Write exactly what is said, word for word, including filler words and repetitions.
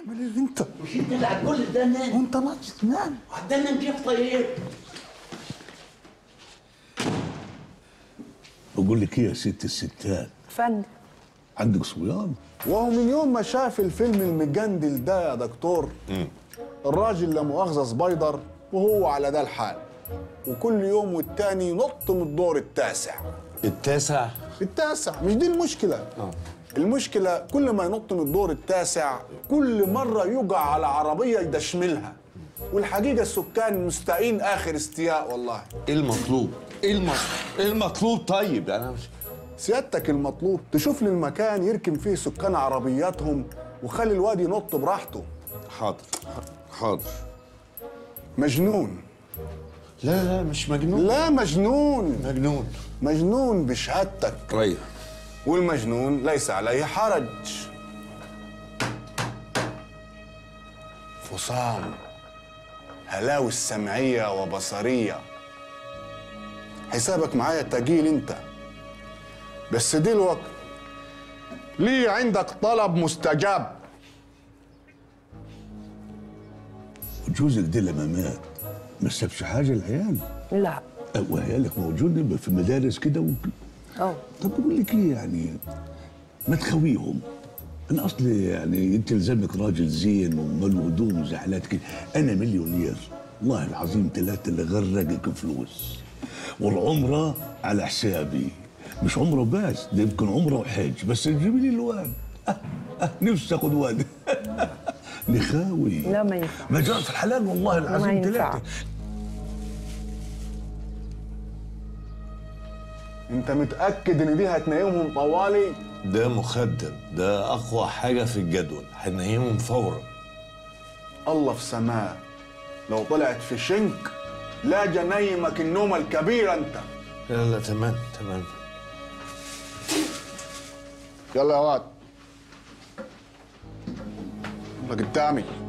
اعمل اللي انت مش انت اللي هتقول الدنان وانت ناقص تنام. هتدنن كيف طيب؟ بقول لك ايه يا ست الستات؟ فندم. عندك صبيان؟ وهو من يوم ما شاف الفيلم المجندل ده يا دكتور مم. الراجل لا مؤاخذه سبايدر وهو على ده الحال، وكل يوم والتاني ينط من الدور التاسع. التاسع؟ التاسع مش دي المشكله. اه المشكله كل ما ينط من الدور التاسع كل مره يقع على عربيه يدشملها، والحقيقه السكان مستائين اخر استياء والله. ايه المطلوب؟ ايه المطلوب؟ ايه المطلوب طيب؟ انا مش سيادتك المطلوب تشوف لي المكان يركن فيه سكان عربياتهم وخلي الواد ينط براحته. حاضر حاضر. مجنون. لا لا مش مجنون. لا مجنون. مجنون. مجنون بشهادتك. طيب. والمجنون ليس عليه حرج. فصام، هلاوس سمعية وبصرية. حسابك معايا تقيل انت، بس دلوقتي ليه عندك طلب مستجاب. جوزك ده لما مات ما سابش حاجه للعيال؟ لا. وعيالك موجود في المدارس كده و... اه. طب بقول لك ايه يعني، ما تخويهم. انا اصلي يعني انت لزمك راجل زين وماله هدوم وزعلات كده. انا مليونير والله العظيم ثلاثه اللي غرقك فلوس، والعمره على حسابي. مش عمره بس، ده يمكن عمره وحج، بس تجيب لي الواد. أه أه نفسي اخد واد. نخاوي. لا ما ينفع. ما جرى في الحلال والله العظيم ثلاثه. انت متاكد ان دي هتنيمهم طوالي؟ ده مخدر، ده اقوى حاجه في الجدول، هننيمهم فورا. الله في سماه، لو طلعت في شنك لا جنيمك النومه الكبيره انت. لا لا تمام تمام. يلا يا واد، يلا قدامي.